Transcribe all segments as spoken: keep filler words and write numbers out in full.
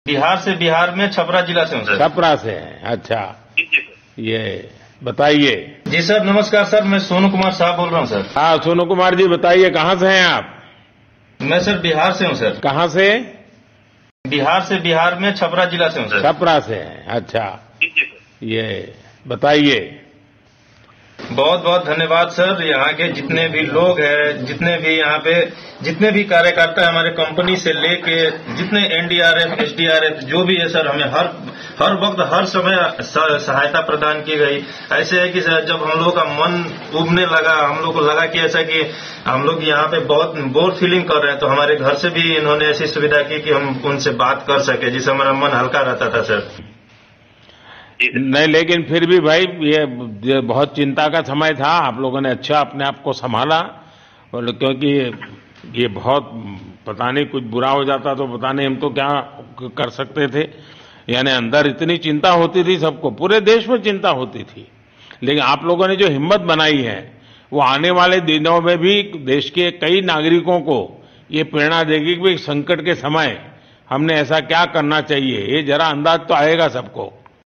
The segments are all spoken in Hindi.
बिहार से बिहार में छपरा जिला से हूँ सर। छपरा से हैं, अच्छा। ये बताइए। जी सर, नमस्कार सर, मैं सोनू कुमार साहब बोल रहा हूँ सर। हाँ सोनू कुमार जी, बताइए कहाँ से हैं आप? मैं सर बिहार से हूँ सर। कहाँ से? बिहार से बिहार में छपरा जिला से हूँ सर। छपरा से हैं, अच्छा। ये बताइए। बहुत बहुत धन्यवाद सर। यहाँ के जितने भी लोग हैं, जितने भी यहाँ पे जितने भी कार्यकर्ता हमारे कंपनी से लेके जितने एनडीआरएफ, एसडीआरएफ जो भी है सर, हमें हर हर वक्त हर समय सहायता प्रदान की गई। ऐसे है कि सर जब हम लोग का मन उबने लगा, हम लोग को लगा कि ऐसा कि हम लोग यहाँ पे बहुत बोर फीलिंग कर रहे हैं, तो हमारे घर से भी इन्होंने ऐसी सुविधा की कि हम उनसे बात कर सके, जिससे हमारा मन हल्का रहता था सर। नहीं, लेकिन फिर भी भाई ये, ये बहुत चिंता का समय था। आप लोगों ने अच्छा अपने आप को संभाला, और क्योंकि ये बहुत पता नहीं कुछ बुरा हो जाता तो पता नहीं हम तो क्या कर सकते थे। यानी अंदर इतनी चिंता होती थी, सबको, पूरे देश में चिंता होती थी। लेकिन आप लोगों ने जो हिम्मत बनाई है, वो आने वाले दिनों में भी देश के कई नागरिकों को ये प्रेरणा देगी कि संकट के समय हमने ऐसा क्या करना चाहिए। ये जरा अंदाज तो आएगा सबको।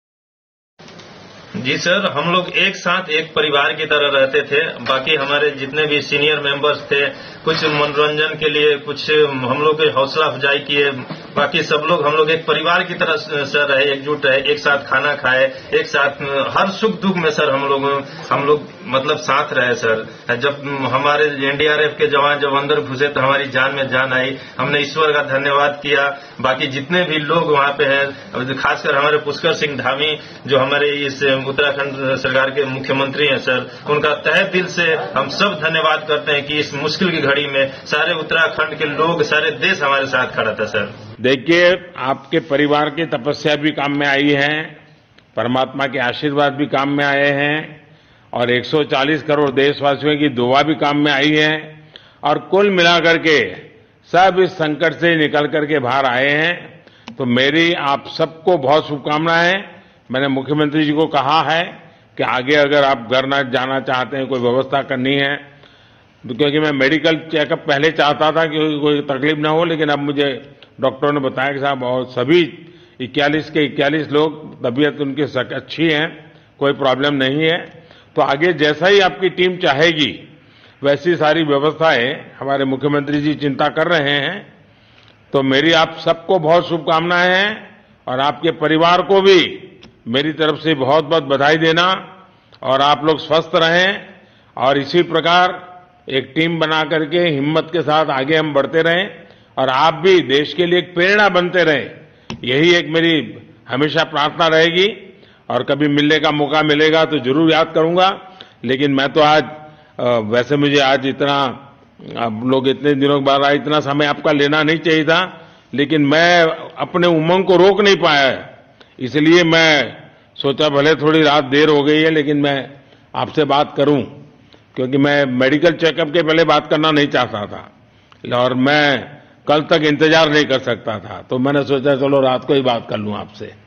जी सर, हम लोग एक साथ एक परिवार की तरह रहते थे। बाकी हमारे जितने भी सीनियर मेंबर्स थे, कुछ मनोरंजन के लिए, कुछ हम लोग के हौसला अफजाई किए। बाकी सब लोग हम लोग एक परिवार की तरह सर रहे, एकजुट रहे, एक साथ खाना खाए, एक साथ हर सुख दुख में सर हम लोग हम लोग मतलब साथ रहे सर। जब हमारे एनडीआरएफ के जवान जब अंदर घुसे तो हमारी जान में जान आई, हमने ईश्वर का धन्यवाद किया। बाकी जितने भी लोग वहाँ पे हैं, खासकर हमारे पुष्कर सिंह धामी जो हमारे इस उत्तराखंड सरकार के मुख्यमंत्री हैं सर, उनका तहे दिल से हम सब धन्यवाद करते हैं कि इस मुश्किल की घड़ी में सारे उत्तराखंड के लोग, सारे देश हमारे साथ खड़ा था सर। देखिए, आपके परिवार की तपस्या भी काम में आई है, परमात्मा के आशीर्वाद भी काम में आए हैं, और एक सौ चालीस करोड़ देशवासियों की दुआ भी काम में आई है, और कुल मिलाकर के सब इस संकट से निकल करके बाहर आए हैं। तो मेरी आप सबको बहुत शुभकामनाएं। मैंने मुख्यमंत्री जी को कहा है कि आगे अगर आप घर न जाना चाहते हैं, कोई व्यवस्था करनी है, क्योंकि मैं मेडिकल चेकअप पहले चाहता था कि कोई तकलीफ ना हो, लेकिन अब मुझे डॉक्टरों ने बताया कि साहब और सभी इक्यालीस के इक्यालीस लोग तबीयत उनकी अच्छी है, कोई प्रॉब्लम नहीं है। तो आगे जैसा ही आपकी टीम चाहेगी वैसी सारी व्यवस्थाएं हमारे मुख्यमंत्री जी चिंता कर रहे हैं। तो मेरी आप सबको बहुत शुभकामनाएं हैं, और आपके परिवार को भी मेरी तरफ से बहुत बहुत बधाई देना, और आप लोग स्वस्थ रहें, और इसी प्रकार एक टीम बना करके हिम्मत के साथ आगे हम बढ़ते रहें, और आप भी देश के लिए एक प्रेरणा बनते रहें। यही एक मेरी हमेशा प्रार्थना रहेगी, और कभी मिलने का मौका मिलेगा तो जरूर याद करूंगा। लेकिन मैं तो आज, वैसे मुझे आज इतना, आप लोग इतने दिनों के बाद आए, इतना समय आपका लेना नहीं चाहिए था, लेकिन मैं अपने उमंग को रोक नहीं पाया, इसलिए मैं सोचा भले थोड़ी रात देर हो गई है लेकिन मैं आपसे बात करूं, क्योंकि मैं मेडिकल चेकअप के पहले बात करना नहीं चाहता था, और मैं कल तक इंतजार नहीं कर सकता था। तो मैंने सोचा चलो रात को ही बात कर लूं आपसे।